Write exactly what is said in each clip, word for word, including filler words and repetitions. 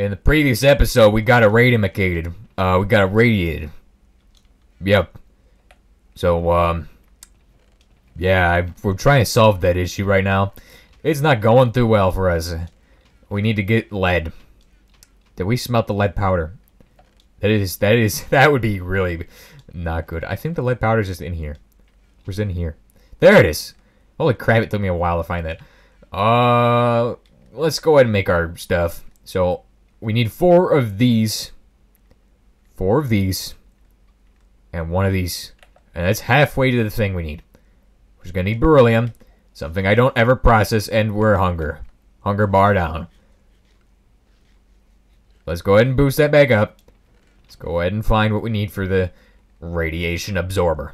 In the previous episode, we got irradiated. Uh, we got irradiated. Yep. So, um... yeah, I, we're trying to solve that issue right now. It's not going too well for us. We need to get lead. Did we smelt the lead powder? That is, that is, that would be really not good. I think the lead powder is just in here. Where's in here? There it is. Holy crap, it took me a while to find that. Uh, let's go ahead and make our stuff. So, we need four of these. Four of these. And one of these. And that's halfway to the thing we need. We're just gonna need beryllium. Something I don't ever process, and we're hunger. Hunger bar down. Let's go ahead and boost that back up. Let's go ahead and find what we need for the radiation absorber.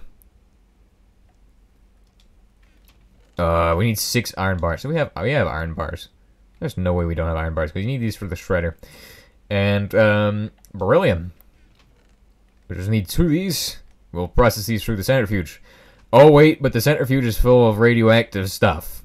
Uh, we need six iron bars. So we have we have iron bars. There's no way we don't have iron bars because you need these for the shredder. And um, beryllium. We just need two of these. We'll process these through the centrifuge. Oh wait, but the centrifuge is full of radioactive stuff.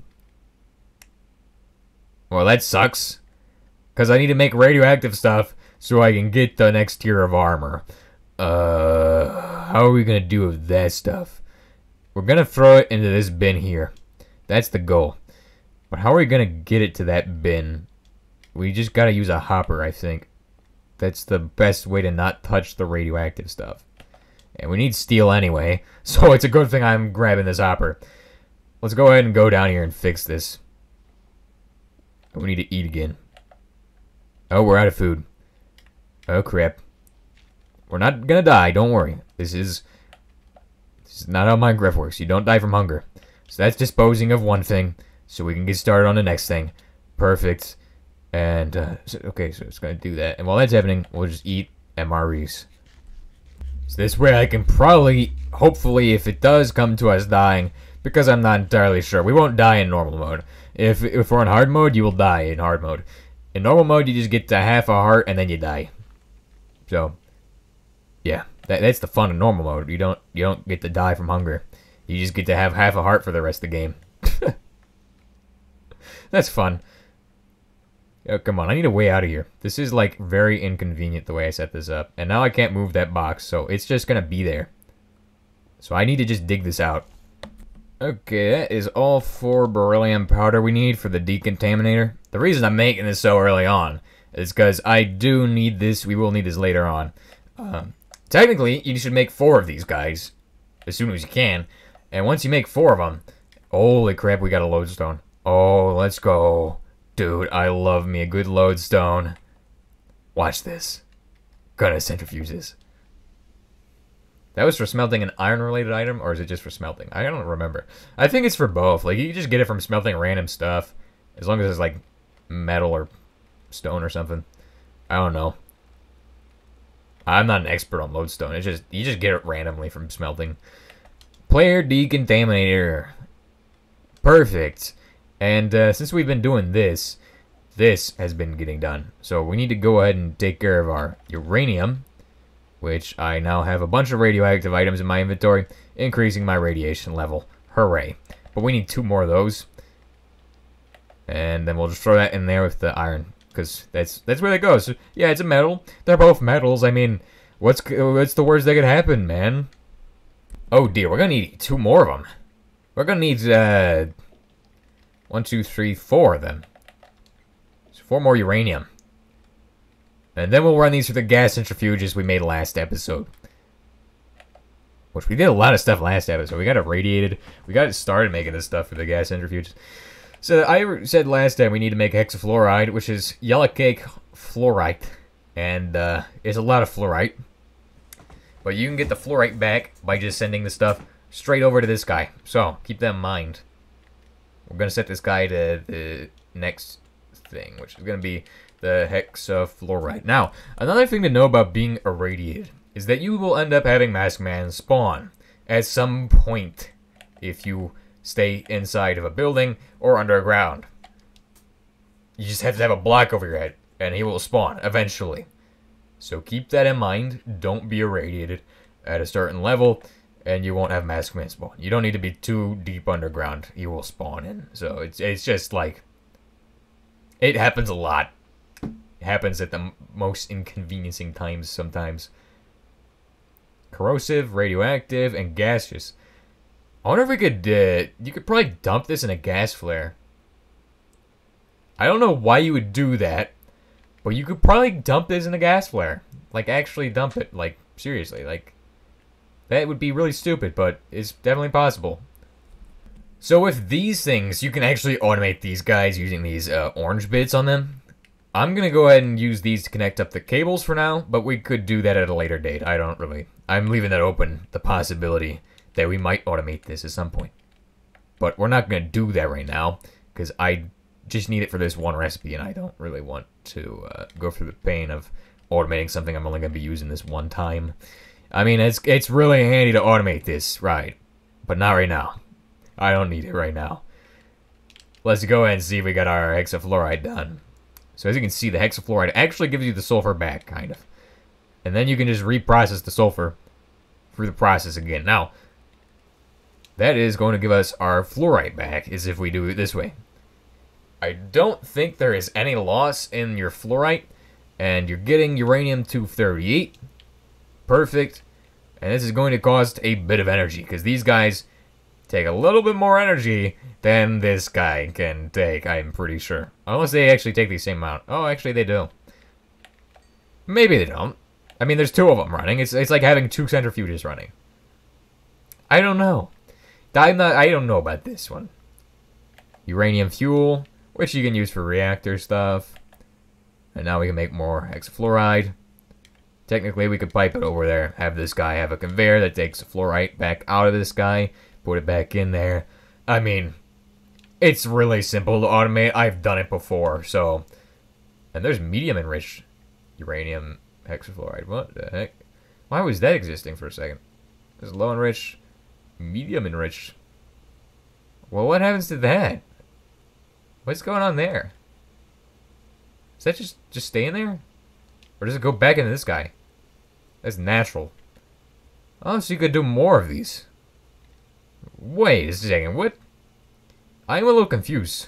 Well, that sucks. Because I need to make radioactive stuff so I can get the next tier of armor. Uh, how are we going to do with that stuff? We're going to throw it into this bin here. That's the goal. But how are we going to get it to that bin? We just got to use a hopper, I think. That's the best way to not touch the radioactive stuff. And we need steel anyway, so it's a good thing I'm grabbing this hopper. Let's go ahead and go down here and fix this. We need to eat again. Oh, we're out of food. Oh, crap. We're not gonna die, don't worry. This is... This is not how Minecraft works. You don't die from hunger. So that's disposing of one thing, so we can get started on the next thing. Perfect. And, uh, so, okay, so it's gonna do that. And while that's happening, we'll just eat M R Es. So this way I can probably, hopefully, if it does come to us dying, because I'm not entirely sure, we won't die in normal mode. If, if we're in hard mode, you will die in hard mode. In normal mode, you just get to half a heart and then you die. So, yeah, that, that's the fun of normal mode. You don't you don't get to die from hunger. You just get to have half a heart for the rest of the game. That's fun. Oh, come on, I need a way out of here. This is, like, very inconvenient the way I set this up. And now I can't move that box, so it's just gonna be there. So I need to just dig this out. Okay, that is all four beryllium powder we need for the decontaminator. The reason I'm making this so early on is because I do need this. We will need this later on. Um, technically, you should make four of these guys as soon as you can. And once you make four of them, holy crap, we got a lodestone. Oh, let's go. Dude, I love me a good lodestone. Watch this. Gonna centrifuge this. That was for smelting an iron-related item, or is it just for smelting? I don't remember. I think it's for both. Like, you can just get it from smelting random stuff. As long as it's, like, metal or stone or something. I don't know. I'm not an expert on lodestone. It's just, you just get it randomly from smelting. Player decontaminator. Perfect. And uh, since we've been doing this, this has been getting done. So we need to go ahead and take care of our uranium, which I now have a bunch of radioactive items in my inventory, increasing my radiation level. Hooray. But we need two more of those. And then we'll just throw that in there with the iron, because that's that's where that goes. Yeah, it's a metal. They're both metals. I mean, what's what's the worst that could happen, man? Oh dear, we're gonna need two more of them. We're gonna need uh, one, two, three, four of them. So four more uranium. And then we'll run these through the gas centrifuges we made last episode. Which we did a lot of stuff last episode. We got it radiated. We got it started making this stuff for the gas centrifuges. So I said last time we need to make hexafluoride, which is yellow cake fluorite. And uh, it's a lot of fluorite. But you can get the fluorite back by just sending the stuff straight over to this guy. So keep that in mind. We're going to set this guy to the next thing, which is going to be the hexafluoride. Now, another thing to know about being irradiated is that you will end up having Masked Man spawn at some point if you stay inside of a building or underground. You just have to have a block over your head, and he will spawn eventually. So keep that in mind. Don't be irradiated at a certain level, and you won't have Masked Man spawn. You don't need to be too deep underground. He will spawn in. So it's, it's just like... It happens a lot. happens at the m most inconveniencing times sometimes. Corrosive, radioactive, and gaseous. I wonder if we could, uh, you could probably dump this in a gas flare. I don't know why you would do that, but you could probably dump this in a gas flare. Like, actually dump it. Like, seriously, like, that would be really stupid, but it's definitely possible. So with these things, you can actually automate these guys using these uh, orange bits on them. I'm going to go ahead and use these to connect up the cables for now, but we could do that at a later date. I don't really... I'm leaving that open, the possibility that we might automate this at some point. But we're not going to do that right now, because I just need it for this one recipe, and I don't really want to uh, go through the pain of automating something I'm only going to be using this one time. I mean, it's, it's really handy to automate this, right? But not right now. I don't need it right now. Let's go ahead and see if we got our hexafluoride done. So as you can see, the hexafluoride actually gives you the sulfur back, kind of. And then you can just reprocess the sulfur through the process again. Now, that is going to give us our fluorite back, is if we do it this way. I don't think there is any loss in your fluorite, and you're getting uranium two thirty-eight. Perfect. And this is going to cost a bit of energy, because these guys take a little bit more energy than this guy can take, I'm pretty sure. Unless they actually take the same amount. Oh, actually they do. Maybe they don't. I mean, there's two of them running. It's, it's like having two centrifuges running. I don't know. I'm not, I don't know about this one. Uranium fuel, which you can use for reactor stuff. And now we can make more hexafluoride. Technically, we could pipe it over there. Have this guy have a conveyor that takes the fluorite back out of this guy. Put it back in there. I mean, it's really simple to automate. I've done it before, so... And there's medium enriched uranium hexafluoride. What the heck? Why was that existing for a second? There's low enriched, medium enriched. Well, what happens to that? What's going on there? Does that just, just stay in there? Or does it go back into this guy? That's natural. Oh, so you could do more of these. Wait a second, what? I'm a little confused.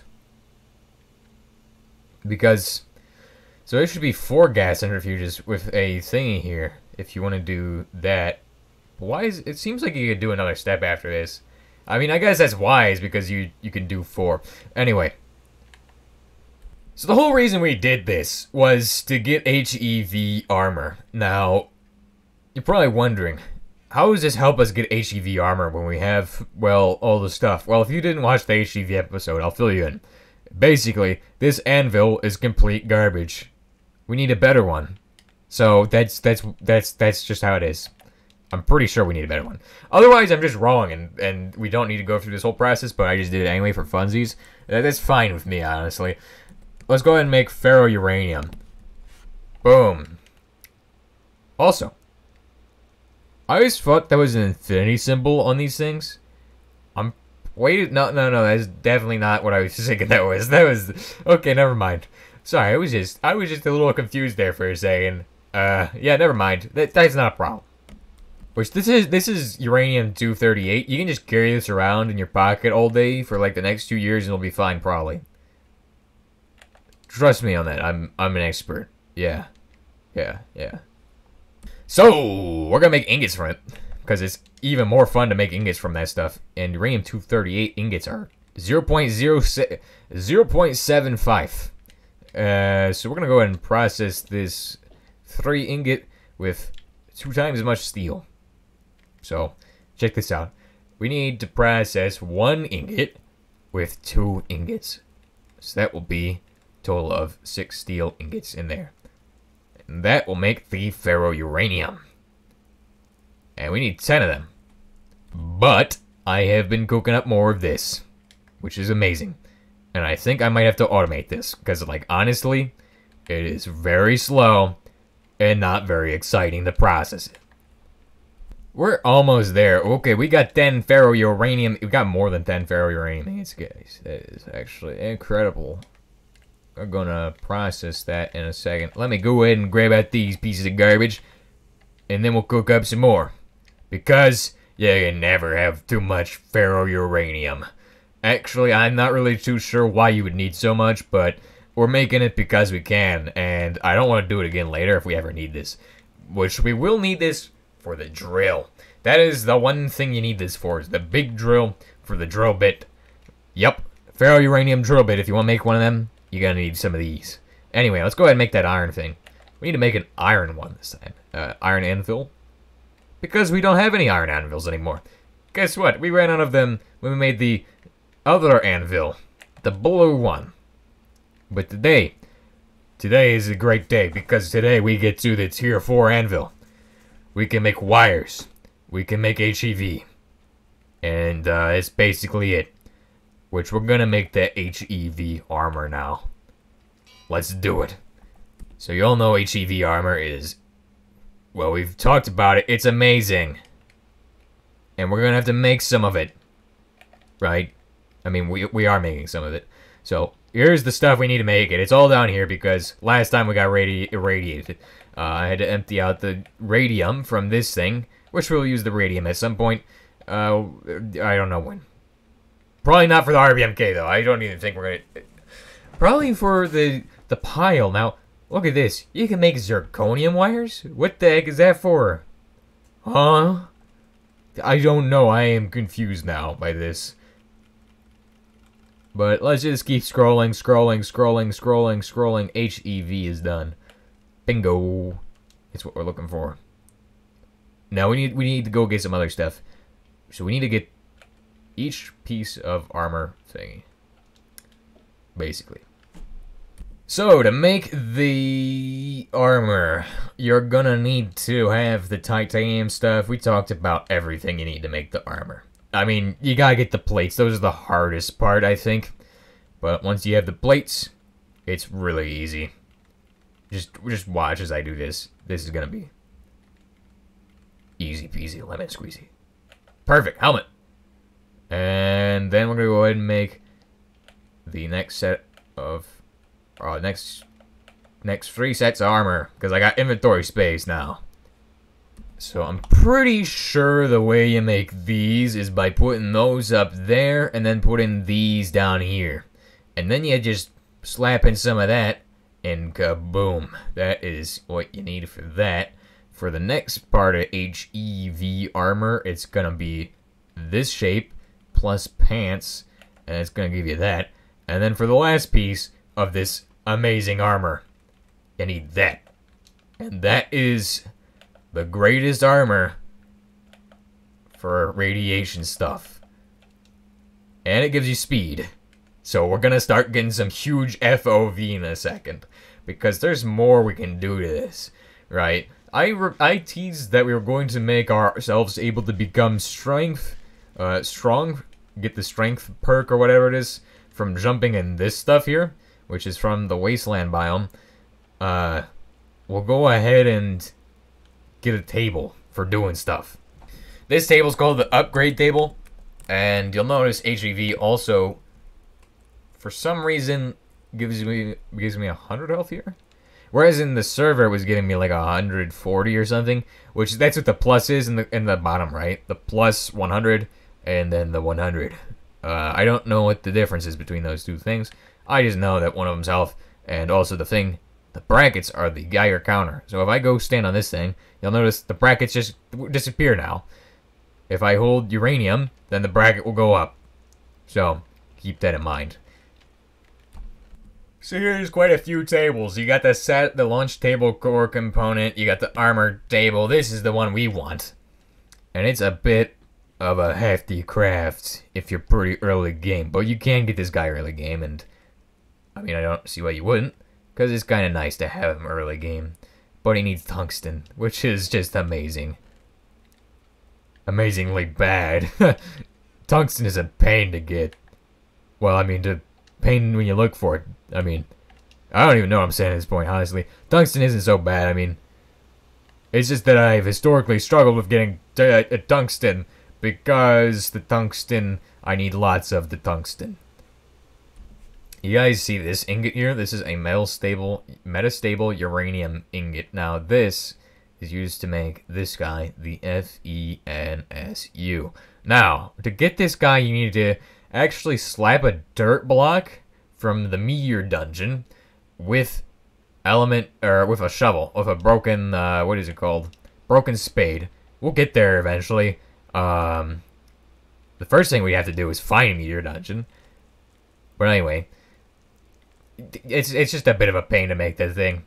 Because, so it should be four gas centrifuges with a thingy here, if you want to do that. Why is, it seems like you could do another step after this. I mean, I guess that's wise, because you, you can do four. Anyway. So the whole reason we did this was to get H E V armor. Now, you're probably wondering, how does this help us get H E V armor when we have, well, all the stuff? Well, if you didn't watch the H E V episode, I'll fill you in. Basically, this anvil is complete garbage. We need a better one. So that's that's that's that's just how it is. I'm pretty sure we need a better one. Otherwise, I'm just wrong, and and we don't need to go through this whole process. But I just did it anyway for funsies. That's fine with me, honestly. Let's go ahead and make ferrouranium. Boom. Also, I always thought that was an infinity symbol on these things. I'm... Wait, no, no, no, that's definitely not what I was thinking that was. That was... Okay, never mind. Sorry, I was just... I was just a little confused there for a second. Uh, yeah, never mind. That, that's not a problem. Which, this is this is uranium two thirty-eight. You can just carry this around in your pocket all day for, like, the next two years and it'll be fine, probably. Trust me on that. I'm, I'm an expert. Yeah. Yeah, yeah. So, we're gonna make ingots from it, because it's even more fun to make ingots from that stuff. And uranium two thirty-eight ingots are zero point zero seven five. Uh, so we're gonna go ahead and process this three ingot with two times as much steel. So, check this out. We need to process one ingot with two ingots. So that will be a total of six steel ingots in there. And that will make the ferrouranium. And we need ten of them. But I have been cooking up more of this, which is amazing. And I think I might have to automate this, because, like, honestly, it is very slow and not very exciting to process it. We're almost there. Okay, we got ten ferrouranium. We got more than ten ferrouranium ingots, guys. That is actually incredible. We're gonna process that in a second. Let me go ahead and grab out these pieces of garbage, and then we'll cook up some more. Because you can never have too much ferrouranium. Actually, I'm not really too sure why you would need so much, but we're making it because we can, and I don't want to do it again later if we ever need this. Which we will need this for the drill. That is the one thing you need this for, is the big drill for the drill bit. Yep, ferro-uranium drill bit. If you want to make one of them, you're going to need some of these. Anyway, let's go ahead and make that iron thing. We need to make an iron one this time. Uh, iron anvil. Because we don't have any iron anvils anymore. Guess what? We ran out of them when we made the other anvil. The blue one. But today, today is a great day because today we get to the tier four anvil. We can make wires. We can make H E V. And uh, it's basically it. Which we're gonna make the H E V armor now. Let's do it. So you all know H E V armor is, well, we've talked about it. It's amazing. And we're gonna have to make some of it. Right? I mean, we, we are making some of it. So here's the stuff we need to make it. It's all down here because last time we got radi irradiated. Uh, I had to empty out the radium from this thing, which we'll use the radium at some point. Uh, I don't know when. Probably not for the R B M K, though. I don't even think we're gonna... Probably for the, the pile. Now, look at this. You can make zirconium wires? What the heck is that for? Huh? I don't know. I am confused now by this. But let's just keep scrolling, scrolling, scrolling, scrolling, scrolling. H E V is done. Bingo. It's what we're looking for. Now we need we need to go get some other stuff. So we need to get each piece of armor thingy. Basically. So to make the armor, you're gonna need to have the titanium stuff. We talked about everything you need to make the armor. I mean, you gotta get the plates. Those are the hardest part, I think. But once you have the plates, it's really easy. Just, just watch as I do this. This is gonna be easy peasy, lemon squeezy. Perfect, helmet. And then we're gonna go ahead and make the next set of, uh, next, next three sets of armor, because I got inventory space now. So I'm pretty sure the way you make these is by putting those up there and then putting these down here. And then you just slap in some of that and kaboom. That is what you need for that. For the next part of H E V armor, it's gonna be this shape plus pants, and it's gonna give you that. And then for the last piece of this amazing armor, you need that. And that is the greatest armor for radiation stuff. And it gives you speed. So we're gonna start getting some huge F O V in a second. Because there's more we can do to this, right? I, re I teased that we were going to make ourselves able to become strength, uh, strong, get the strength perk or whatever it is, from jumping in this stuff here, which is from the wasteland biome. Uh, we'll go ahead and get a table for doing stuff. This table is called the upgrade table, and you'll notice H E V also, for some reason, gives me gives me a hundred health here, whereas in the server it was giving me like a hundred forty or something. Which that's what the plus is in the in the bottom right, the plus one hundred and then the one hundred. Uh, I don't know what the difference is between those two things. I just know that one of them's health, and also the thing, the brackets are the Geiger counter. So if I go stand on this thing, you'll notice the brackets just disappear now. If I hold uranium, then the bracket will go up. So keep that in mind. So here's quite a few tables. You got the set, the launch table core component. You got the armor table. This is the one we want. And it's a bit of a hefty craft if you're pretty early game. But you can get this guy early game. And I mean, I don't see why you wouldn't. Because it's kind of nice to have him early game. But he needs tungsten, which is just amazing. Amazingly bad. Tungsten is a pain to get. Well, I mean, to pain when you look for it. I mean, I don't even know what I'm saying at this point, honestly. Tungsten isn't so bad. I mean, it's just that I've historically struggled with getting a, a tungsten because the tungsten, I need lots of the tungsten. You guys see this ingot here? This is a metal stable, metastable uranium ingot. Now this is used to make this guy, the F E N S U. Now, to get this guy, you need to actually slap a dirt block from the Meteor Dungeon with element, or with a shovel, with a broken, uh, what is it called? Broken spade. We'll get there eventually. Um, the first thing we have to do is find a meteor dungeon. But anyway, it's, it's just a bit of a pain to make that thing.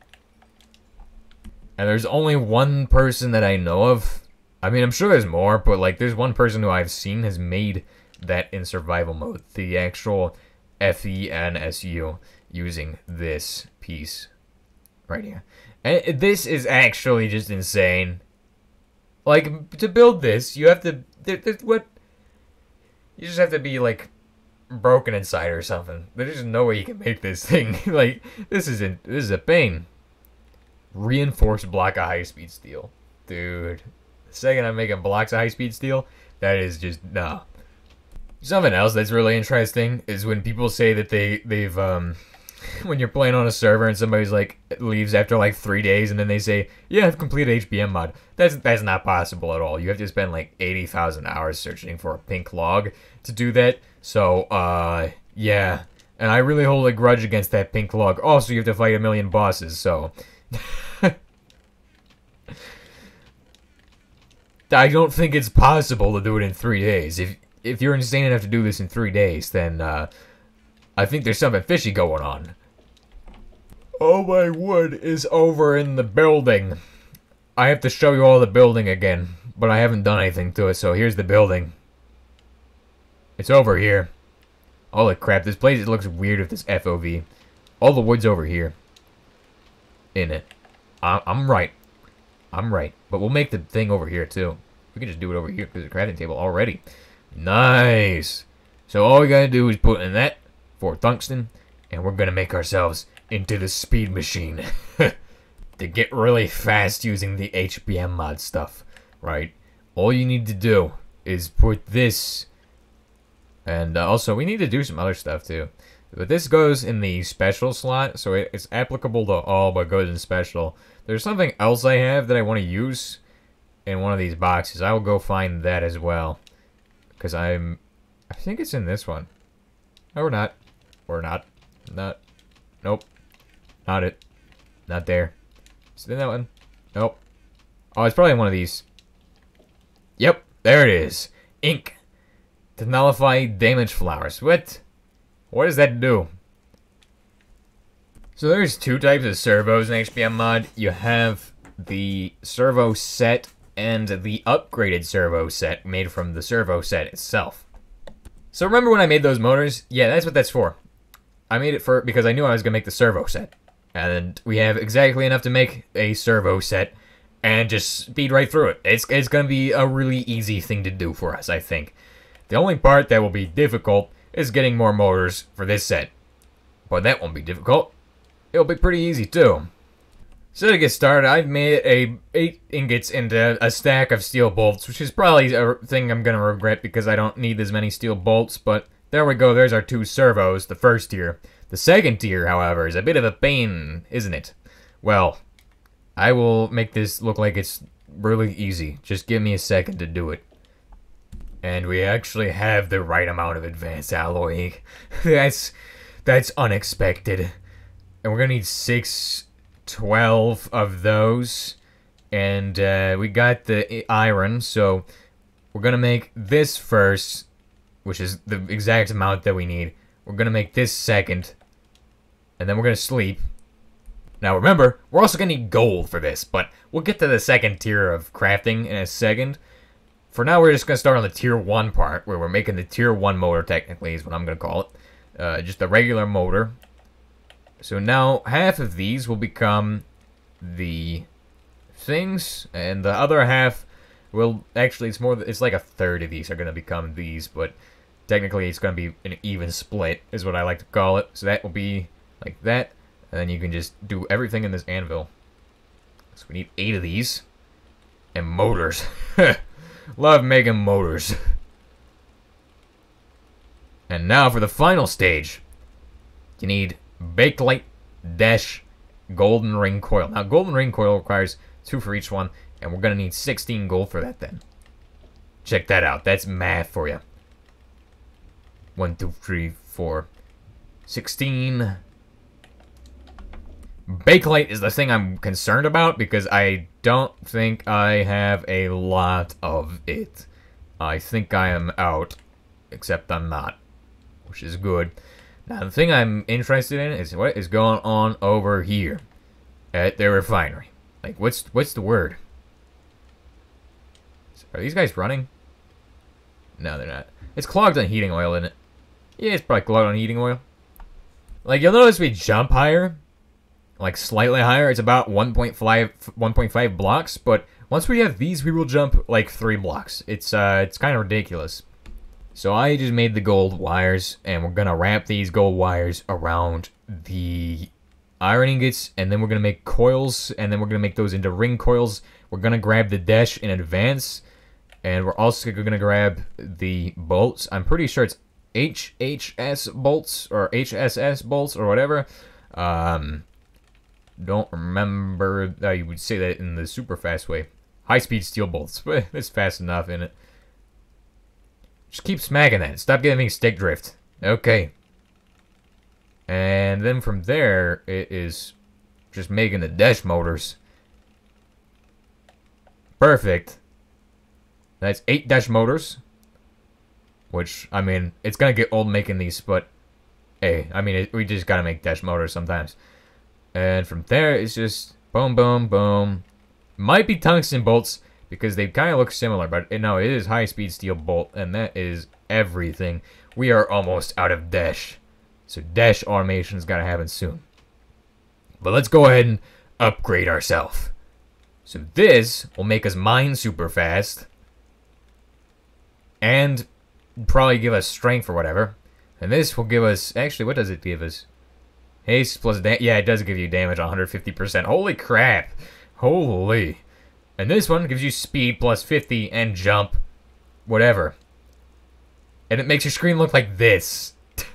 And there's only one person that I know of. I mean, I'm sure there's more, but like, there's one person who I've seen has made that in survival mode. The actual F E N S U using this piece right here. And this is actually just insane. Like, to build this, you have to... There, there, what? You just have to be, like, broken inside or something. There's just no way you can make this thing. Like, this isn't... This is a pain. Reinforced block of high-speed steel. Dude. The second I'm making blocks of high-speed steel, that is just... Nah. Something else that's really interesting is when people say that they, they've, um... when you're playing on a server and somebody's like leaves after like three days and then they say, yeah, I've completed H B M mod. That's that's not possible at all. You have to spend like eighty thousand hours searching for a pink log to do that. So, uh, yeah. And I really hold a grudge against that pink log. Also, you have to fight a million bosses, so... I don't think it's possible to do it in three days. If, if you're insane enough to do this in three days, then, uh... I think there's something fishy going on. All my wood is over in the building. I have to show you all the building again, but I haven't done anything to it, so here's the building. It's over here. Holy crap, this place it looks weird with this F O V. All the wood's over here. In it. I I'm right. I'm right. But we'll make the thing over here, too. We can just do it over here, because there's a crafting table already. Nice! So all we gotta do is put in that for tungsten, and we're gonna make ourselves into the speed machine to get really fast using the H B M mod stuff, right? All you need to do is put this, and uh, also we need to do some other stuff too. But this goes in the special slot, so it, it's applicable to all, but goes in special. There's something else I have that I want to use in one of these boxes. I will go find that as well, because I'm, I think it's in this one. No, we're not. Or not. Not. Nope. Not it. Not there. Is it in that one? Nope. Oh, it's probably in one of these. Yep. There it is. Ink. To nullify damage flowers. What? What does that do? So there's two types of servos in H B M mod. You have the servo set and the upgraded servo set made from the servo set itself. So remember when I made those motors? Yeah, that's what that's for. I made it for because I knew I was going to make the servo set. And we have exactly enough to make a servo set and just speed right through it. It's, it's going to be a really easy thing to do for us, I think. The only part that will be difficult is getting more motors for this set. But that won't be difficult. It'll be pretty easy, too. So to get started, I've made a eight ingots into a stack of steel bolts, which is probably a thing I'm going to regret because I don't need as many steel bolts, but there we go, there's our two servos, the first tier. The second tier, however, is a bit of a pain, isn't it? Well, I will make this look like it's really easy. Just give me a second to do it. And we actually have the right amount of advanced alloy. that's, that's unexpected. And we're going to need six, twelve of those. And uh, we got the iron, so we're going to make this first, which is the exact amount that we need. We're going to make this second, and then we're going to sleep. Now remember, we're also going to need gold for this, but we'll get to the second tier of crafting in a second. For now, we're just going to start on the tier one part, where we're making the tier one motor, technically, is what I'm going to call it. Uh, just a regular motor. So now, half of these will become the things, and the other half will, actually, it's more, it's like a third of these are going to become these, but technically it's going to be an even split, is what I like to call it. So that will be like that, and then you can just do everything in this anvil. So we need eight of these, and motors. Love making motors. And now for the final stage. You need Bakelite dash golden ring coil. Now golden ring coil requires two for each one, and we're going to need sixteen gold for that then. Check that out. That's math for you. One, two, three, four, sixteen. Bakelite is the thing I'm concerned about because I don't think I have a lot of it. I think I am out, except I'm not, which is good. Now, the thing I'm interested in is what is going on over here at their refinery. Like, what's what's the word? Are these guys running? No, they're not. It's clogged on heating oil, isn't it? Yeah, it's probably clogged on heating oil. Like, you'll notice we jump higher. Like, slightly higher. It's about one point five blocks, but once we have these, we will jump, like, three blocks. It's, uh, it's kind of ridiculous. So I just made the gold wires, and we're gonna wrap these gold wires around the iron ingots, and then we're gonna make coils, and then we're gonna make those into ring coils. We're gonna grab the dash in advance, and we're also gonna grab the bolts. I'm pretty sure it's H H S bolts, or H S S bolts, or whatever. Um, don't remember how you would say that in the super fast way. High-speed steel bolts, but it's fast enough in it. Just keep smacking that. Stop giving stick drift. Okay. And then from there, it is just making the dash motors. Perfect. That's eight dash motors. Which, I mean, it's gonna get old making these, but hey, I mean, it, we just gotta make dash motors sometimes. And from there, it's just boom, boom, boom. Might be tungsten bolts, because they kind of look similar, but no, it is high-speed steel bolt, and that is everything. We are almost out of dash, so dash automation's got to happen soon. But let's go ahead and upgrade ourselves. So this will make us mine super fast, and probably give us strength or whatever. And this will give us, actually, what does it give us? Haste plus, da yeah, it does give you damage on one hundred fifty percent. Holy crap! Holy. And this one gives you speed plus fifty and jump, whatever. And it makes your screen look like this.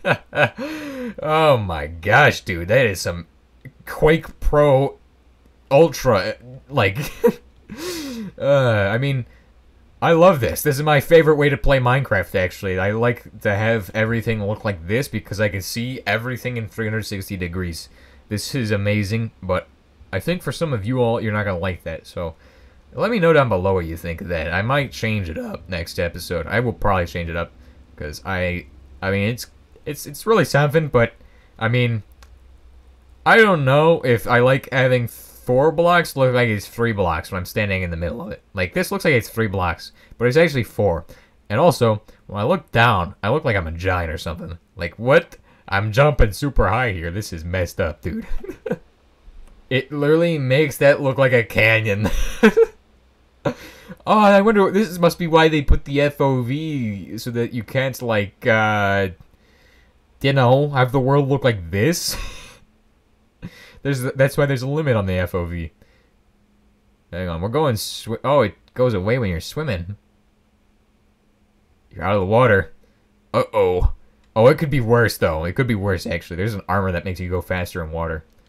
Oh my gosh, dude. That is some Quake Pro Ultra, like, uh, I mean, I love this. This is my favorite way to play Minecraft, actually. I like to have everything look like this because I can see everything in three hundred sixty degrees. This is amazing, but I think for some of you all, you're not going to like that, so let me know down below what you think of that. I might change it up next episode. I will probably change it up because I, I mean, it's it's it's really something. But I mean, I don't know if I like having four blocks look like it's three blocks when I'm standing in the middle of it. Like this looks like it's three blocks, but it's actually four. And also, when I look down, I look like I'm a giant or something. Like what? I'm jumping super high here. This is messed up, dude. It literally makes that look like a canyon. Oh, I wonder, this must be why they put the F O V, so that you can't, like, uh, you know, have the world look like this. There's, that's why there's a limit on the F O V. Hang on, we're going, sw oh, it goes away when you're swimming. You're out of the water. Uh-oh. Oh, it could be worse, though. It could be worse, actually. There's an armor that makes you go faster in water.